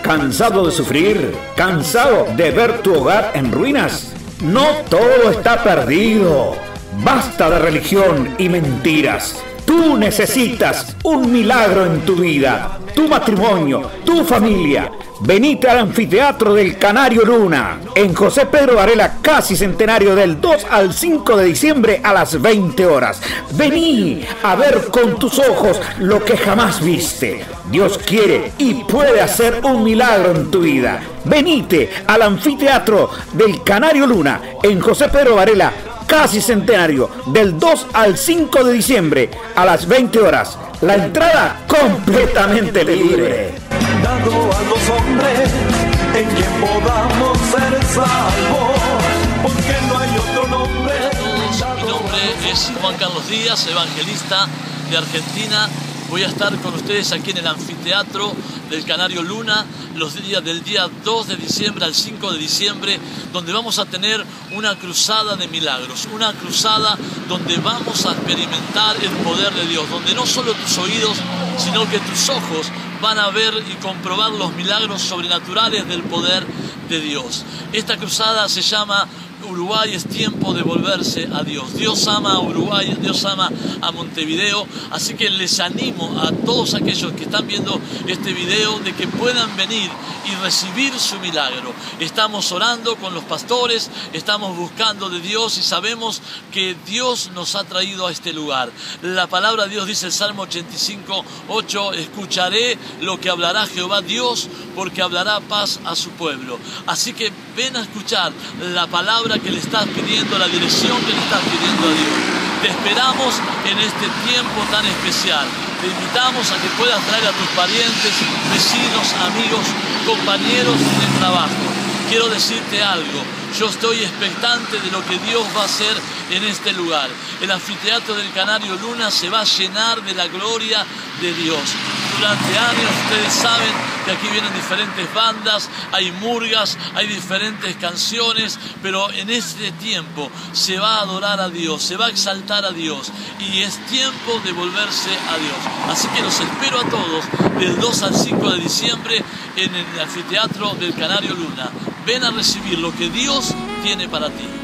¿Cansado de sufrir? ¿Cansado de ver tu hogar en ruinas? No todo está perdido. Basta de religión y mentiras. Tú necesitas un milagro en tu vida, tu matrimonio, tu familia. Venite al anfiteatro del Canario Luna, en José Pedro Varela, casi centenario, del 2 al 5 de diciembre a las 20 horas. Vení a ver con tus ojos lo que jamás viste. Dios quiere y puede hacer un milagro en tu vida. Venite al anfiteatro del Canario Luna, en José Pedro Varela, casi centenario, del 2 al 5 de diciembre a las 20 horas. La entrada completamente libre. Dado a los hombres en quien podamos ser salvos, porque no hay otro nombre. Hola a todos, mi nombre es Juan Carlos Díaz, evangelista de Argentina. Voy a estar con ustedes aquí en el anfiteatro del Canario Luna los días del día 2 de diciembre al 5 de diciembre, donde vamos a tener una cruzada de milagros, una cruzada donde vamos a experimentar el poder de Dios, donde no solo tus oídos, sino que tus ojos van a ver y comprobar los milagros sobrenaturales del poder de Dios. Esta cruzada se llama Uruguay es tiempo de volverse a Dios. Dios ama a Uruguay, Dios ama a Montevideo, así que les animo a todos aquellos que están viendo este video de que puedan venir y recibir su milagro. Estamos orando con los pastores, estamos buscando de Dios y sabemos que Dios nos ha traído a este lugar. La palabra de Dios dice el Salmo 85:8, escucharé lo que hablará Jehová Dios, porque hablará paz a su pueblo. Así que ven a escuchar la palabra que le estás pidiendo, la dirección que le estás pidiendo a Dios. Te esperamos en este tiempo tan especial. Te invitamos a que puedas traer a tus parientes, vecinos, amigos, compañeros de trabajo. Quiero decirte algo, yo estoy expectante de lo que Dios va a hacer en este lugar. El anfiteatro del Canario Luna se va a llenar de la gloria de Dios. Durante años ustedes saben que aquí vienen diferentes bandas, hay murgas, hay diferentes canciones, pero en este tiempo se va a adorar a Dios, se va a exaltar a Dios y es tiempo de volverse a Dios. Así que los espero a todos del 2 al 5 de diciembre en el anfiteatro del Canario Luna. Ven a recibir lo que Dios tiene para ti.